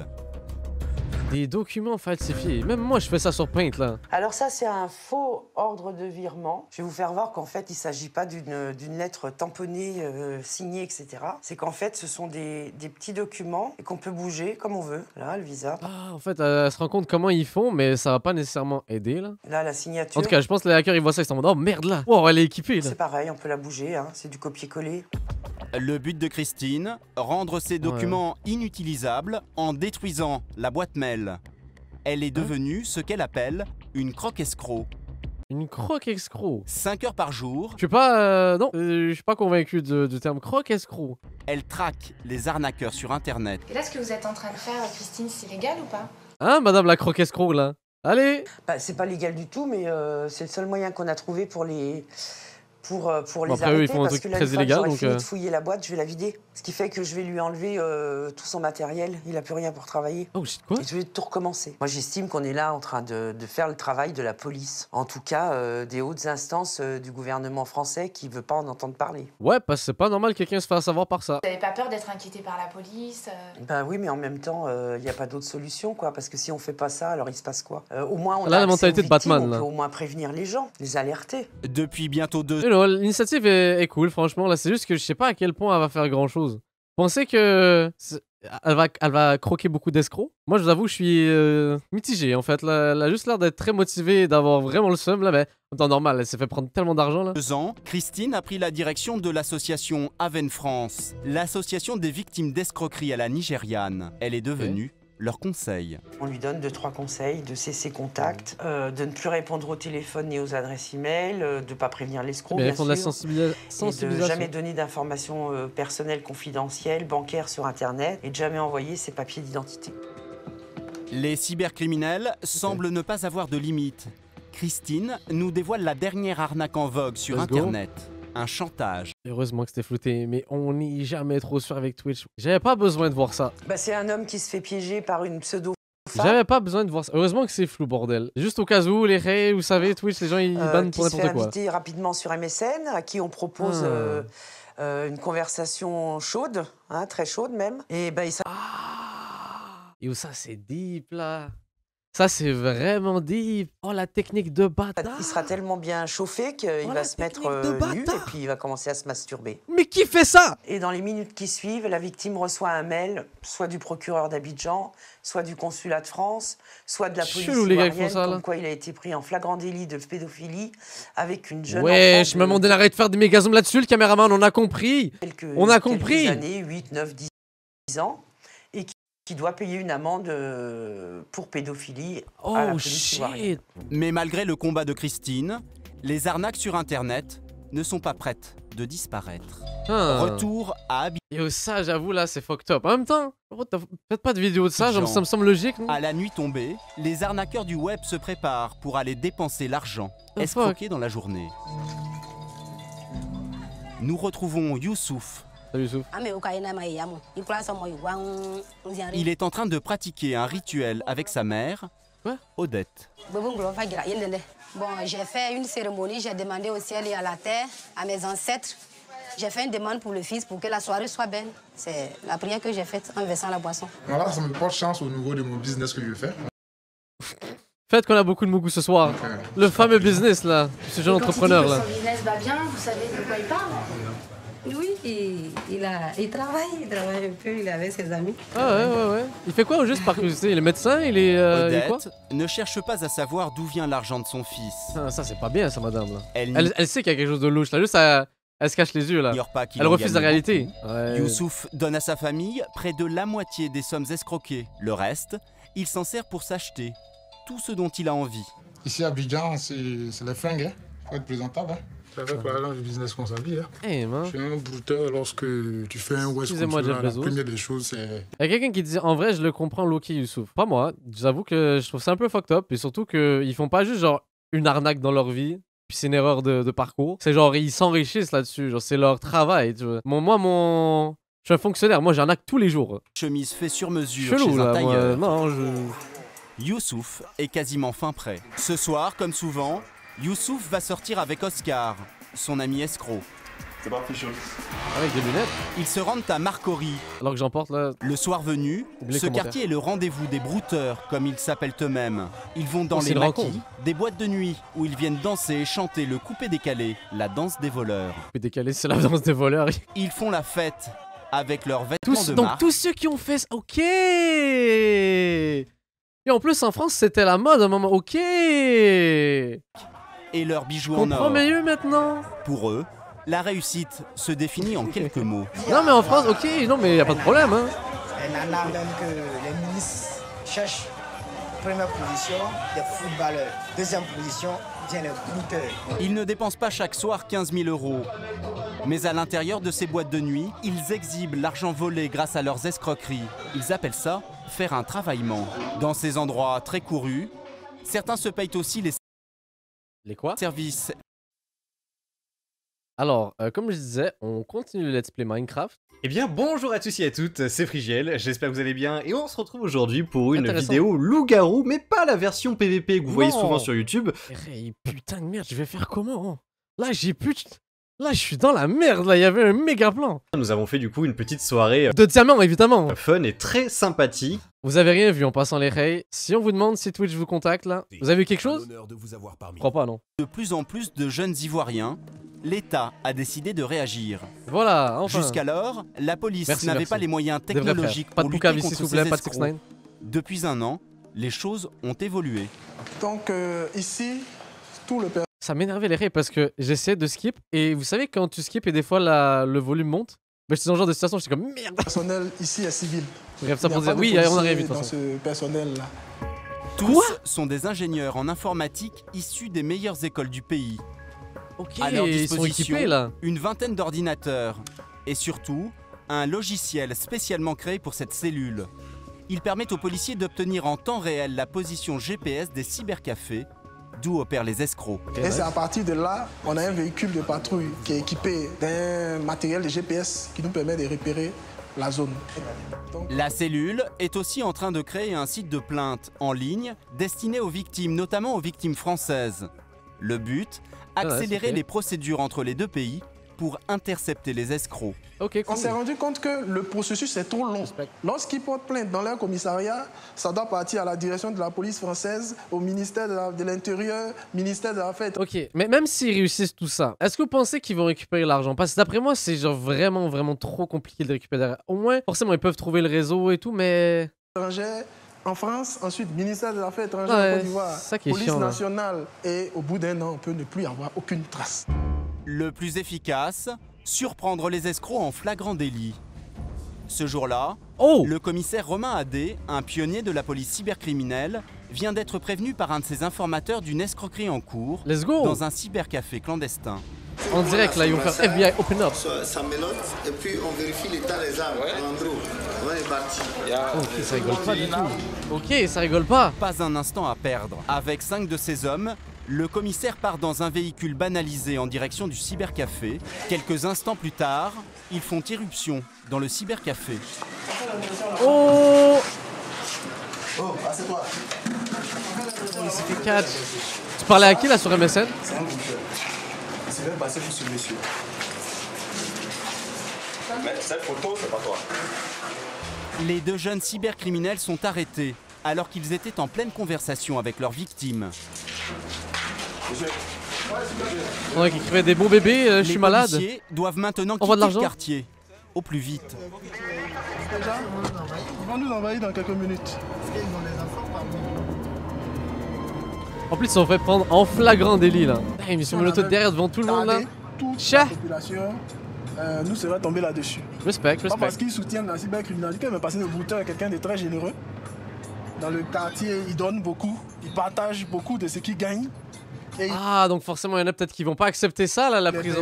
Speaker 1: Des documents falsifiés. Même moi, je fais ça sur Paint, là.
Speaker 11: Alors ça, c'est un faux ordre de virement. Je vais vous faire voir qu'en fait, il ne s'agit pas d'une lettre tamponnée, signée, etc. C'est qu'en fait, ce sont des petits documents et qu'on peut bouger comme on veut. Là, le visa.
Speaker 1: Ah, en fait, elle se rend compte comment ils font, mais ça va pas nécessairement aider, là.
Speaker 11: Là, la signature.
Speaker 1: En tout cas, je pense que les hackers, ils voient ça, ils sont en mode, oh merde, là. Wow, elle est équipée, là.
Speaker 11: C'est pareil, on peut la bouger, hein. C'est du copier-coller.
Speaker 2: Le but de Christine, rendre ses documents inutilisables en détruisant la boîte mail. Elle est devenue ce qu'elle appelle une croque-escroc.
Speaker 1: Une croque-escroc.
Speaker 2: 5 heures par jour.
Speaker 1: Je suis pas... non, je suis pas convaincu du terme croque-escroc.
Speaker 2: Elle traque les arnaqueurs sur Internet.
Speaker 5: Et là, ce que vous êtes en train de faire, Christine, c'est légal ou pas?
Speaker 1: Hein, madame la croque-escroc, là? Allez.
Speaker 11: Bah, c'est pas légal du tout, mais c'est le seul moyen qu'on a trouvé pour les... Pour les
Speaker 1: après,
Speaker 11: arrêter,
Speaker 1: eux, ils font un
Speaker 11: parce
Speaker 1: truc
Speaker 11: que là,
Speaker 1: très
Speaker 11: une fois
Speaker 1: illégal,
Speaker 11: que
Speaker 1: donc...
Speaker 11: fini de fouiller la boîte, je vais la vider. Ce qui fait que je vais lui enlever tout son matériel. Il n'a plus rien pour travailler.
Speaker 1: Oh, shit, quoi?
Speaker 11: Et je vais tout recommencer. Moi, j'estime qu'on est là en train de faire le travail de la police. En tout cas, des hautes instances du gouvernement français qui ne veut pas en entendre parler.
Speaker 1: Ouais, parce que c'est pas normal que quelqu'un se fasse savoir par ça.
Speaker 5: Vous n'avez pas peur d'être inquiété par la police?
Speaker 11: Ben oui, mais en même temps, il n'y a pas d'autre solution, quoi. Parce que si on fait pas ça, alors il se passe quoi? Au moins, on
Speaker 1: là,
Speaker 11: a
Speaker 1: la mentalité de Batman,
Speaker 11: on
Speaker 1: là.
Speaker 11: peut au moins prévenir les gens, les alerter.
Speaker 2: Depuis bientôt 2 ans.
Speaker 1: You know, l'initiative est cool, franchement. Là, c'est juste que je sais pas à quel point elle va faire grand-chose. Pensez que elle va croquer beaucoup d'escrocs? Moi, je vous avoue, je suis mitigé, en fait. Là, elle a juste l'air d'être très motivée et d'avoir vraiment le seum, là, mais en temps normal, elle s'est fait prendre tellement d'argent, là.
Speaker 2: 2 ans, Christine a pris la direction de l'association Haven France, l'association des victimes d'escroquerie à la nigériane. Elle est devenue leur conseil.
Speaker 11: On lui donne 2-3 conseils, de cesser contact, de ne plus répondre au téléphone ni aux adresses e-mail, de ne pas prévenir l'escroc, bien sûr,
Speaker 1: de la sensibilisation.
Speaker 11: et de jamais donner d'informations personnelles confidentielles, bancaires sur Internet, et de jamais envoyer ses papiers d'identité.
Speaker 2: Les cybercriminels semblent ne pas avoir de limites. Christine nous dévoile la dernière arnaque en vogue sur Internet. Un chantage.
Speaker 1: Heureusement que c'était flouté, mais on n'est jamais trop sûr avec Twitch. J'avais pas besoin de voir ça.
Speaker 11: Bah, c'est un homme qui se fait piéger par une pseudo.
Speaker 1: J'avais pas besoin de voir ça. Heureusement que c'est flou, bordel. Juste au cas où, les raies, vous savez, Twitch, les gens ils bannent pour n'importe quoi.
Speaker 11: Qui se fait inviter rapidement sur MSN, à qui on propose une conversation chaude, hein, très chaude même. Et ben,
Speaker 1: Yo, ça c'est deep là. Ça c'est vraiment deep. Oh la technique de bâtard.
Speaker 11: il sera tellement bien chauffé qu'il va se mettre nu et puis il va commencer à se masturber.
Speaker 1: Mais qui fait ça?
Speaker 11: Et dans les minutes qui suivent, la victime reçoit un mail, soit du procureur d'Abidjan, soit du consulat de France, soit de la police ivoirienne, comme quoi il a été pris en flagrant délit de pédophilie avec une jeune enfant.
Speaker 1: Ouais, je me demandais d'arrêter de faire des mégasums là-dessus, le caméraman, on a compris. On a compris.
Speaker 11: Quelques années, 8, 9, 10 ans, et qui doit payer une amende pour pédophilie à la police ivoirienne.
Speaker 2: Mais malgré le combat de Christine, les arnaques sur Internet ne sont pas prêtes de disparaître. Retour à Abidjan.
Speaker 1: Yo, ça, j'avoue, là, c'est fucked up. En même temps, faites pas de vidéo de ça, genre, ça me semble logique, non?
Speaker 2: À la nuit tombée, les arnaqueurs du web se préparent pour aller dépenser l'argent escroqué dans la journée. Nous retrouvons Youssouf.
Speaker 1: Salut Youssouf.
Speaker 2: Il est en train de pratiquer un rituel avec sa mère, Odette.
Speaker 12: Bon, j'ai fait une cérémonie, j'ai demandé au ciel et à la terre, à mes ancêtres. J'ai fait une demande pour le fils pour que la soirée soit belle. C'est la prière que j'ai faite en versant la boisson.
Speaker 3: Voilà, ça me porte chance au niveau de mon business que je fais.
Speaker 1: Faites qu'on a beaucoup de mougou ce soir. Le fameux business là, ce jeune entrepreneur là.
Speaker 5: Son business va bien, vous savez de quoi il parle?
Speaker 12: Oui, il travaille un peu, il est avec ses amis.
Speaker 1: Ah ouais. Il fait quoi juste par curiosité? Il est médecin, il est quoi?
Speaker 2: Odette ne cherche pas à savoir d'où vient l'argent de son fils.
Speaker 1: Ah, ça c'est pas bien ça madame là. Elle sait qu'il y a quelque chose de louche là, juste elle se cache les yeux là. Elle refuse la réalité. Ouais.
Speaker 2: Youssouf donne à sa famille près de la moitié des sommes escroquées. Le reste, il s'en sert pour s'acheter tout ce dont il a envie.
Speaker 3: Ici à Abidjan, c'est les fringues, hein. Faut être présentable. Hein. Ça fait par exemple du business qu'on s'habille. Hein.
Speaker 1: Hey, man.
Speaker 3: Je suis un brouteur lorsque tu fais un West comme ça. La première des choses, c'est...
Speaker 1: Il y a quelqu'un qui dit, en vrai, je le comprends, Loki Youssouf. Pas moi. J'avoue que je trouve ça un peu fucked up. Et surtout qu'ils font pas juste genre une arnaque dans leur vie. Puis c'est une erreur de parcours. C'est genre, ils s'enrichissent là-dessus. Genre, c'est leur travail. Tu vois. Je suis un fonctionnaire. Moi, j'arnaque tous les jours.
Speaker 2: Chemise fait sur mesure
Speaker 1: chelou,
Speaker 2: chez un tailleur.
Speaker 1: Non,
Speaker 2: Youssouf est quasiment fin prêt. Ce soir, comme souvent, Youssouf va sortir avec Oscar, son ami escroc.
Speaker 8: C'est parti, chaud.
Speaker 1: Avec des lunettes.
Speaker 2: Ils se rendent à Marcory.
Speaker 1: Alors que j'emporte là.
Speaker 2: Le soir venu, ce quartier est le rendez-vous des brouteurs, comme ils s'appellent eux-mêmes. Ils vont dans les maquis, des boîtes de nuit, où ils viennent danser et chanter le coupé-décalé, la danse des voleurs.
Speaker 1: Coupé-décalé, c'est la danse des voleurs.
Speaker 2: Ils font la fête avec leurs vêtements de
Speaker 1: donc
Speaker 2: marque.
Speaker 1: Tous ceux qui ont fait ça, ok. Et en plus en France c'était la mode à un moment, ok.
Speaker 2: Et leurs bijoux en or.
Speaker 1: Comprends mieux maintenant.
Speaker 2: Pour eux, la réussite se définit en quelques mots.
Speaker 1: Non mais en France, ok, non mais y a pas de problème hein.
Speaker 13: Un nana même que les ministres cherchent. Première position, les footballeurs. Deuxième position, vient les brouteurs.
Speaker 2: Ils ne dépensent pas chaque soir 15 000 €. Mais à l'intérieur de ces boîtes de nuit, ils exhibent l'argent volé grâce à leurs escroqueries. Ils appellent ça faire un travaillement. Dans ces endroits très courus, certains se payent aussi
Speaker 1: les quoi?
Speaker 2: Services.
Speaker 1: Alors, comme je disais, on continue le Let's Play Minecraft.
Speaker 14: Eh bien, bonjour à tous et à toutes, c'est Frigiel, j'espère que vous allez bien, et on se retrouve aujourd'hui pour une vidéo loup-garou, mais pas la version PVP que vous voyez souvent sur YouTube.
Speaker 1: Hey, putain de merde, je vais faire comment? Là, Là, je suis dans la merde, là, il y avait un méga plan.
Speaker 14: Nous avons fait du coup une petite soirée
Speaker 1: de diamants, évidemment.
Speaker 14: Fun et très sympathique.
Speaker 1: Vous avez rien vu en passant les rails. Si on vous demande si Twitch vous contacte, là, vous avez vu quelque chose? Je crois pas, non.
Speaker 2: De plus en plus de jeunes Ivoiriens, l'État a décidé de réagir.
Speaker 1: Voilà, enfin.
Speaker 2: Jusqu'alors, la police n'avait pas les moyens technologiques
Speaker 1: pour
Speaker 2: lutter contre
Speaker 1: s'il vous
Speaker 2: ces
Speaker 1: plaît, pas de 6ix9ine.
Speaker 2: Depuis un an, les choses ont évolué.
Speaker 15: Donc ici, tout le
Speaker 1: ça m'énervait les rails parce que j'essayais de skip et vous savez quand tu skip et des fois le volume monte, bah, j'étais dans ce genre de situation, j'étais comme merde.
Speaker 15: Le personnel ici est civil.
Speaker 1: Bref, ça pour dire oui, on a rien vu de toute façon.
Speaker 15: Ce personnel-là.
Speaker 2: Tous sont des ingénieurs en informatique issus des meilleures écoles du pays.
Speaker 1: Ok,
Speaker 2: à leur disposition,
Speaker 1: ils sont équipés là.
Speaker 2: Une vingtaine d'ordinateurs et surtout un logiciel spécialement créé pour cette cellule. Il permet aux policiers d'obtenir en temps réel la position GPS des cybercafés, d'où opèrent les escrocs.
Speaker 15: Et c'est à partir de là, on a un véhicule de patrouille qui est équipé d'un matériel de GPS qui nous permet de repérer la zone.
Speaker 2: La cellule est aussi en train de créer un site de plainte en ligne destiné aux victimes, notamment aux victimes françaises. Le but, accélérer les procédures entre les deux pays pour intercepter les escrocs.
Speaker 15: On s'est rendu compte que le processus est trop long. Lorsqu'ils portent plainte dans leur commissariat, ça doit partir à la direction de la police française, au ministère de l'Intérieur, ministère de la Fête.
Speaker 1: Ok, mais même s'ils réussissent tout ça, est-ce que vous pensez qu'ils vont récupérer l'argent? Parce que d'après moi, c'est genre vraiment trop compliqué de récupérer derrière. Au moins, forcément, ils peuvent trouver le réseau et tout, mais...
Speaker 15: En France, ensuite, ministère de l'Affaires étrangères en Côte d'Ivoire, police
Speaker 1: chiant,
Speaker 15: nationale, et au bout d'1 an, on peut ne plus avoir aucune trace.
Speaker 2: Le plus efficace, surprendre les escrocs en flagrant délit. Ce jour-là, le commissaire Romain Adé, un pionnier de la police cybercriminelle, vient d'être prévenu par un de ses informateurs d'une escroquerie en cours dans un cybercafé clandestin.
Speaker 1: En direct, là, ils vont faire FBI Open Up.
Speaker 16: Ça mélote et puis on vérifie l'état des armes. On est parti.
Speaker 1: Ok, ça rigole pas du tout. Ok, ça rigole pas.
Speaker 2: Pas un instant à perdre. Avec 5 de ses hommes, le commissaire part dans un véhicule banalisé en direction du cybercafé. Quelques instants plus tard, ils font irruption dans le cybercafé.
Speaker 1: Oh,
Speaker 16: assieds-toi.
Speaker 1: Il s'est fait catch. Tu parlais à qui là sur MSN?
Speaker 16: C'est même passé sur monsieur. Mais cette photo, c'est pas toi.
Speaker 2: Les 2 jeunes cybercriminels sont arrêtés alors qu'ils étaient en pleine conversation avec leurs victimes.
Speaker 1: Ouais, qui écrivait des bons bébés, je suis malade.
Speaker 2: Les policiers doivent maintenant
Speaker 1: quitter
Speaker 2: le quartier au plus vite.
Speaker 15: Ils vont nous envahir dans quelques minutes.
Speaker 1: En plus, ils sont fait prendre en flagrant délit là. Hey, mais sur le l'auto derrière devant tout le monde là.
Speaker 15: Toute la population nous serait tombée là-dessus.
Speaker 1: Respect.
Speaker 15: Pas parce qu'ils soutiennent la cybercriminalité, mais parce que le brouteur est quelqu'un de très généreux. Dans le quartier, il donne beaucoup, il partage beaucoup de ce qu'il gagne.
Speaker 1: Ah, donc forcément, il y en a peut-être qui vont pas accepter ça là, la prison.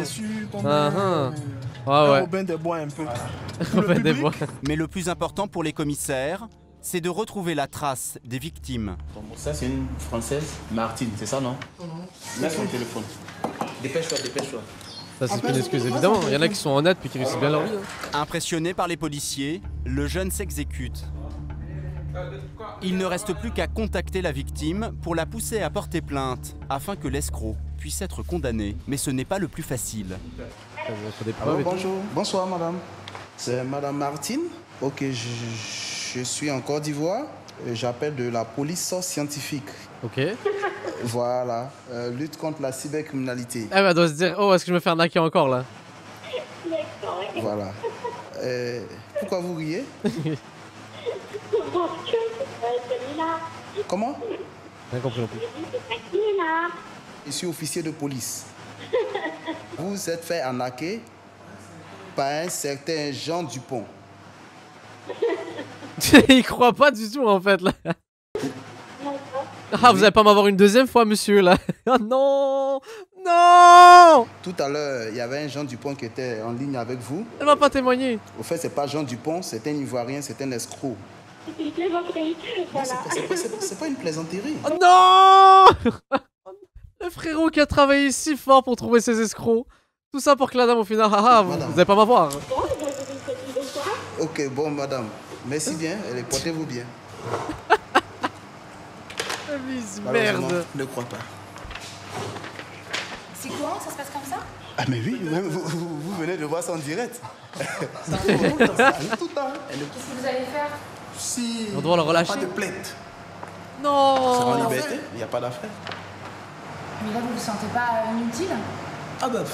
Speaker 15: Robin des Bois un peu.
Speaker 1: Robin des Bois.
Speaker 2: Mais le plus important pour les commissaires, c'est de retrouver la trace des victimes.
Speaker 17: Bon, ça, c'est une Française, Martine, c'est ça, non? Laisse mon téléphone. Dépêche-toi.
Speaker 1: Ça, c'est une excuse, évidemment. Il y en a qui sont honnêtes puis qui réussissent bien leur vie.
Speaker 2: Impressionné par les policiers, le jeune s'exécute. Il ne reste plus qu'à contacter la victime pour la pousser à porter plainte afin que l'escroc puisse être condamné. Mais ce n'est pas le plus facile.
Speaker 16: Alors, bonjour. Bonsoir, madame. C'est madame Martine. Ok, je suis en Côte d'Ivoire. J'appelle de la police scientifique.
Speaker 1: Ok.
Speaker 16: Voilà. Lutte contre la cybercriminalité.
Speaker 1: Ah bah, elle doit se dire, oh, est-ce que je me fais arnaquer encore là?
Speaker 16: Voilà. Pourquoi vous riez? Comment?
Speaker 1: Rien compris non plus.
Speaker 16: Je suis officier de police. Vous êtes fait arnaquer par un certain Jean Dupont.
Speaker 1: Il croit pas du tout en fait là. Ah, vous allez pas m'avoir une deuxième fois, monsieur là. Oh non! Non!
Speaker 16: Tout à l'heure, il y avait un Jean Dupont qui était en ligne avec vous.
Speaker 1: Elle m'a pas témoigné.
Speaker 16: Au fait, c'est pas Jean Dupont, c'est un Ivoirien, c'est un escroc.
Speaker 5: C'est une plaisanterie.
Speaker 16: C'est pas une plaisanterie.
Speaker 1: Oh non! Le frérot qui a travaillé si fort pour trouver ces escrocs. Tout ça pour que la dame au final, vous allez pas m'avoir.
Speaker 16: Ok, bon madame, merci bien, et portez-vous bien.
Speaker 1: Merde.
Speaker 16: Ne crois pas.
Speaker 18: C'est quoi? Ça se passe comme ça?
Speaker 16: Ah mais oui, vous venez de voir ça en direct. Ça fait tout le temps.
Speaker 18: Qu'est-ce que vous allez faire?
Speaker 16: Si
Speaker 1: on doit le relâcher.
Speaker 16: Pas de plainte.
Speaker 1: Non.
Speaker 16: C'est en liberté, il n'y a pas d'affaire.
Speaker 18: Mais là, vous vous sentez pas inutile?
Speaker 16: Ah bah...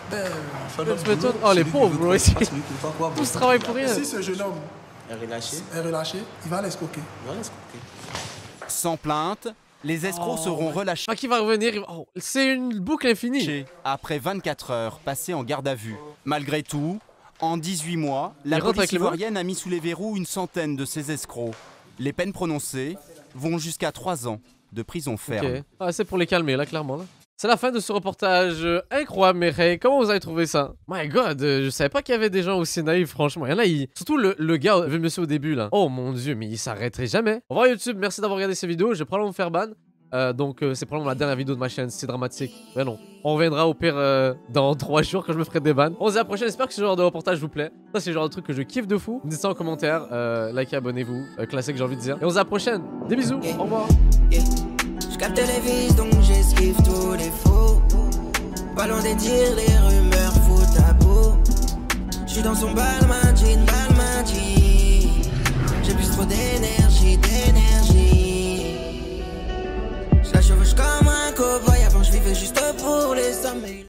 Speaker 1: Oh les pauvres bro ici. Tout ce travail pour rien.
Speaker 15: Si ce jeune homme
Speaker 16: est relâché,
Speaker 15: il va l'escroquer.
Speaker 2: Sans plainte, les escrocs seront relâchés.
Speaker 1: Ah, qui va revenir? Oh, c'est une boucle infinie.
Speaker 2: Après 24 heures passées en garde à vue. Malgré tout, en 18 mois, la police ivoirienne a mis sous les verrous une centaine de ces escrocs. Les peines prononcées vont jusqu'à 3 ans de prison ferme.
Speaker 1: Okay. Ah, c'est pour les calmer là, clairement là. C'est la fin de ce reportage incroyable, mes Ray. Comment vous avez trouvé ça? My God, je savais pas qu'il y avait des gens aussi naïfs, franchement. Il y en a, surtout le gars, le monsieur au début, là. Oh mon Dieu, mais il s'arrêterait jamais. Au revoir YouTube, merci d'avoir regardé ces vidéos. Je vais probablement me faire ban. Donc, c'est probablement la dernière vidéo de ma chaîne. C'est dramatique. Mais non, on reviendra au pire dans 3 jours quand je me ferai des bans. On se dit à la prochaine. J'espère que ce genre de reportage vous plaît. Ça, c'est le genre de truc que je kiffe de fou. Dites ça en commentaire. Likez, abonnez-vous. Classique, j'ai envie de dire. Et on se dit à la prochaine. Des bisous. Au revoir.
Speaker 19: Je capte les vis donc j'esquive tous les faux. Pas loin de dire les rumeurs foutent à parti dans son balmain jean. J'ai plus trop d'énergie. Je la chevauche comme un cow-boy, avant je vivais juste pour les hommes.